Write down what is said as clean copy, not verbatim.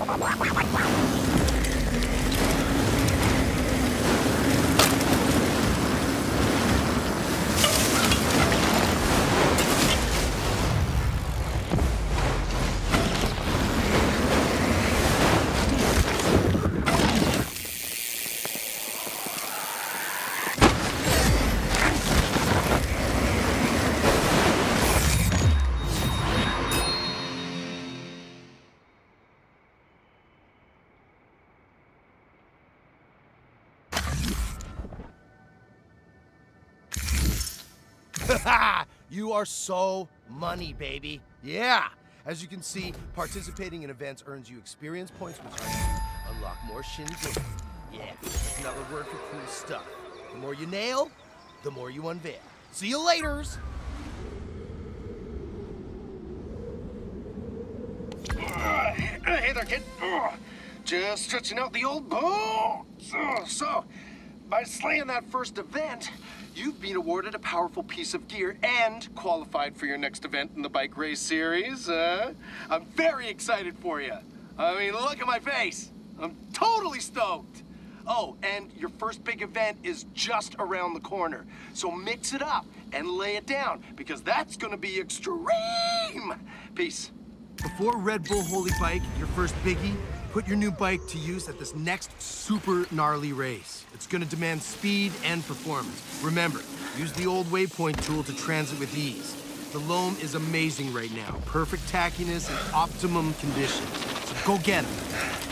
You are so money, baby. Yeah. As you can see, participating in events earns you experience points, which lets you unlock more shindig. Yeah, that's another word for cool stuff. The more you nail, the more you unveil. See you laters. Hey there, kid. Just stretching out the old bones. So, by slaying that first event, you've been awarded a powerful piece of gear and qualified for your next event in the bike race series. I'm very excited for you. I mean, look at my face. I'm totally stoked. Oh, and your first big event is just around the corner. So mix it up and lay it down, because that's gonna be extreme. Peace. Before Red Bull Holy Bike, your first biggie, put your new bike to use at this next super gnarly race. It's gonna demand speed and performance. Remember, use the old waypoint tool to transit with ease. The loam is amazing right now. Perfect tackiness and optimum conditions. So go get it.